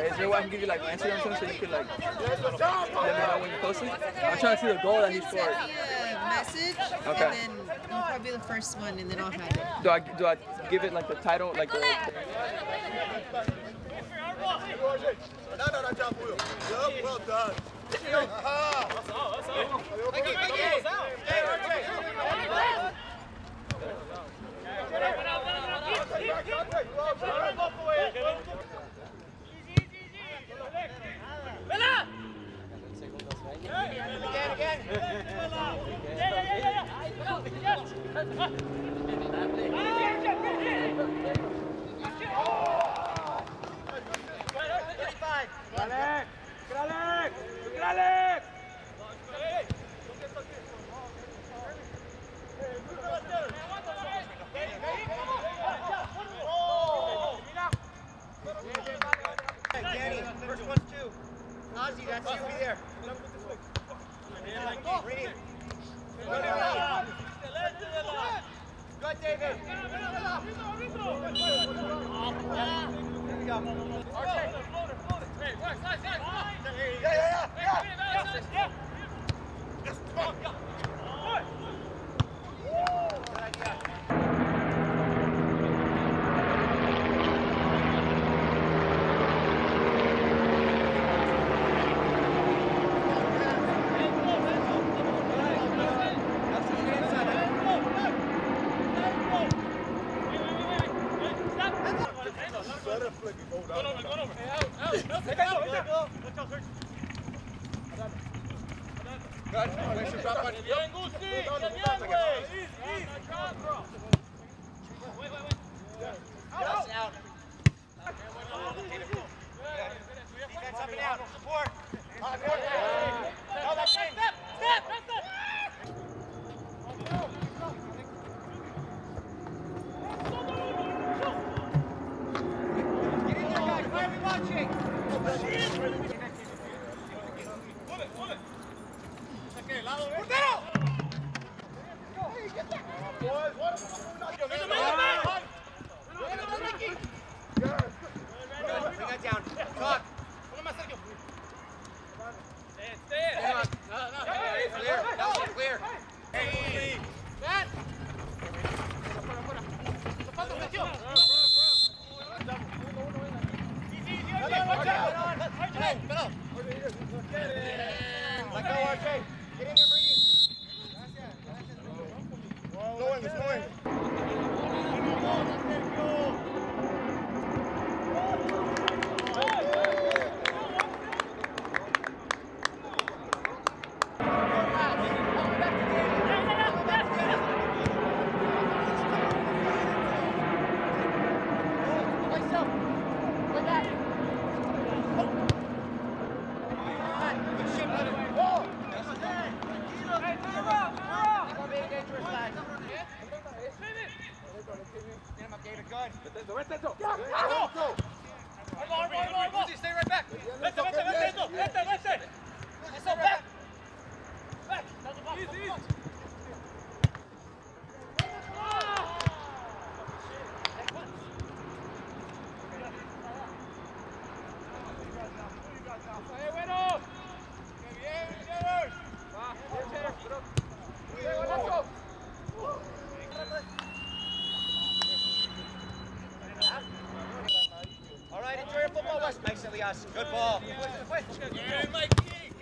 Is there a way I can give you like my Instagram or something so you can like let me know when you post it? I'm trying to see the goal that he scored. Send me a message, okay. and then you'll probably be the first one, and then I'll have it. Do I give it like the title, like the? Well done. Thank you. First one's two. Ozzy, that's you. Be there. Good, David. Here we go. Archie. Yeah. Yes, come on. Good idea. Good ball. Yeah, Mikey.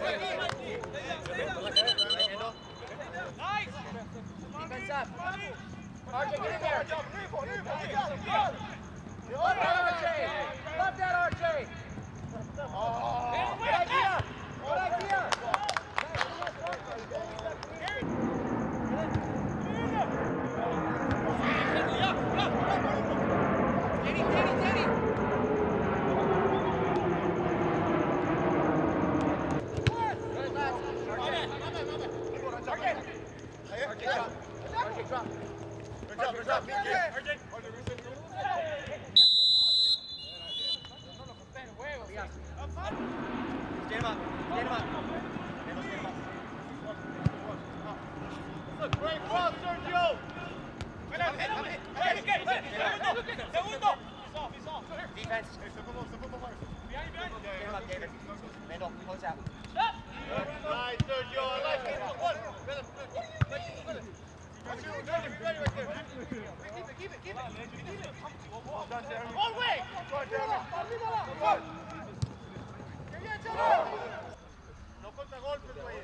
Nice. Defense up. RJ, get in there. Love that, RJ. Love that, RJ. Oh, good idea. Good idea. Danny. Good job. Stand him up. Look, great ball, Sergio. Segundo. He's off. Defense. him up, David. Randall, close out. Nice, Sergio. I like it. One. Keep it. All way. No contragolpes, güey.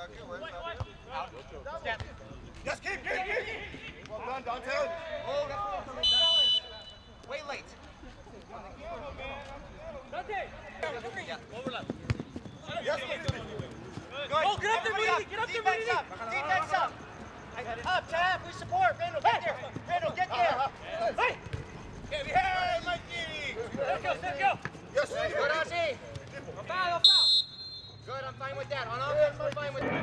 Step. Just keep. Well done, Dante. Oh, that's way late. Dante. Yeah. Overlap. Yes, good. Go, get up there, Moody. Get up there, Moody. Defense up. Up, Tab. We support. Randall, get there. Randall, get there. Hey. Get behind, Mikey. Let's go. Yes, good, RC. Foul. Good, I'm fine with that. On offense, I'm fine with that.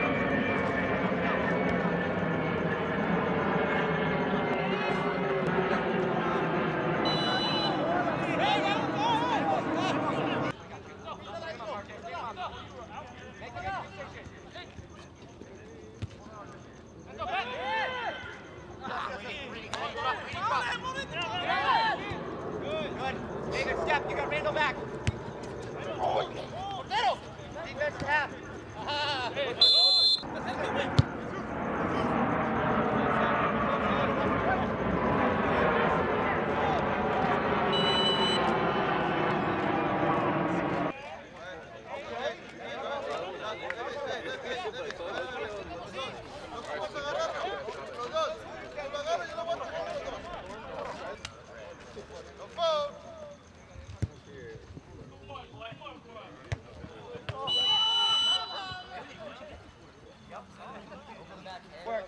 Good. David, step. You got Randall back. Little. Defense half. Work.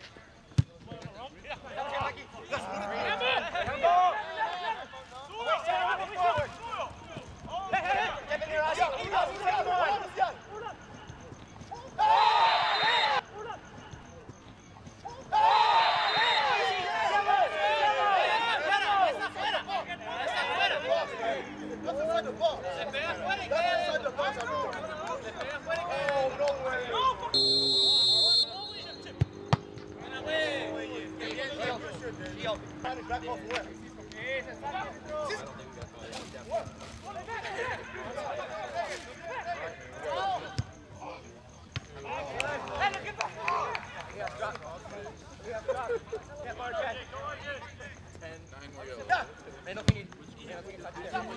Randall,